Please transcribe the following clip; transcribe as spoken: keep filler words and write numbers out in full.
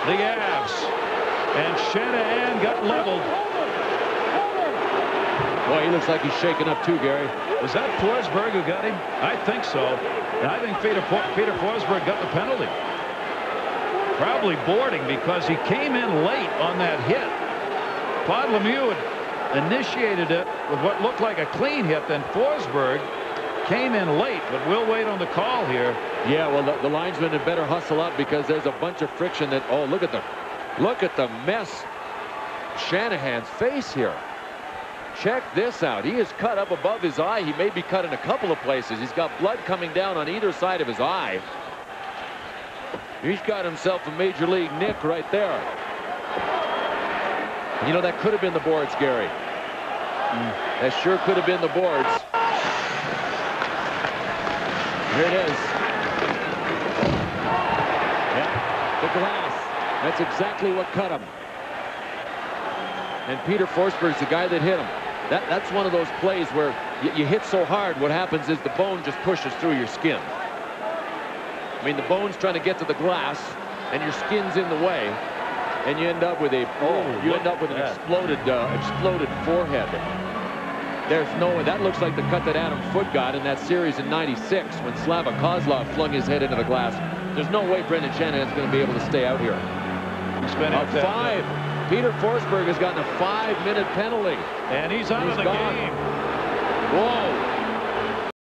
the Avs. And Shanahan got leveled. Boy, he looks like he's shaking up too, Gary. Was that Forsberg who got him? I think so. And I think Peter, Peter Forsberg got the penalty. Probably boarding because he came in late on that hit. Claude Lemieux had initiated it with what looked like a clean hit. Then Forsberg came in late, but we'll wait on the call here. Yeah, well, the, the linesman had better hustle up because there's a bunch of friction that, oh, look at the, look at the mess. Shanahan's face here. Check this out. He is cut up above his eye. He may be cut in a couple of places. He's got blood coming down on either side of his eye. He's got himself a major league nick right there. You know, that could have been the boards, Gary. Mm. That sure could have been the boards. Here it is. Yeah, the glass. That's exactly what cut him. And Peter Forsberg's the guy that hit him. That, that's one of those plays where you, you hit so hard, what happens is the bone just pushes through your skin. I mean, the bone's trying to get to the glass, and your skin's in the way, and you end up with a oh, you end up with an exploded, uh, exploded forehead. There's no way. That looks like the cut that Adam Foote got in that series in ninety-six when Slava Kozlov flung his head into the glass. There's no way Brendan Shanahan's going to be able to stay out here. A five. Peter Forsberg has gotten a five-minute penalty. And he's out he's of the gone. game. Whoa.